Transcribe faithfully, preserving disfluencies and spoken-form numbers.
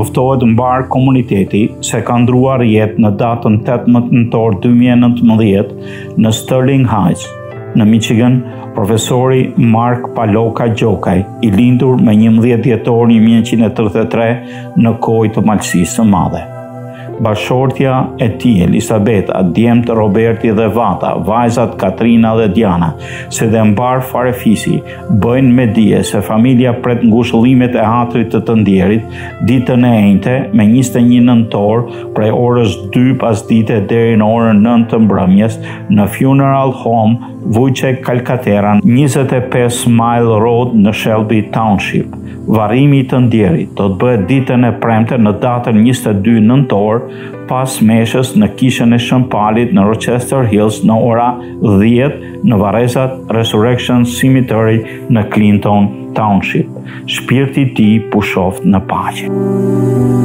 njoftohet mbar komuniteti se ka ndruar jetë në datën tetëmbëdhjetë nëntor dy mijë e nëntëmbëdhjetë në Sterling Heights, në Michigan, profesori Mark Paloka Gjokaj, i lindur me njëmbëdhjetë dhjetor një mijë e njëqind e tridhjetë e tre në kohë të Malësisë së Madhe. Bashortja e tij, Elisabeta, djemtë Roberti dhe Vata, vajzat Katrina dhe Diana, se dhe mbar farefisi, bëjnë me dije se familja pret ngushëllimet e hatrit të të ndjerit ditën e enjte me njëzet e një nëntor prej orës dy pasdite deri në orën nëntë të mbrëmjes në Funeral Home Vujce Calcaterra, njëzet e pesë Mile Road në Shelby Township. Varrimi i të ndjerit do të bëhet ditën e premte në datën njëzet e dy nëntor pas meshës në kishën e Shëmpalit në Rochester Hills në ora dhjetë në varrezat Resurrection Cemetery në Clinton Township. Shpirti i tij pushoft në paqe.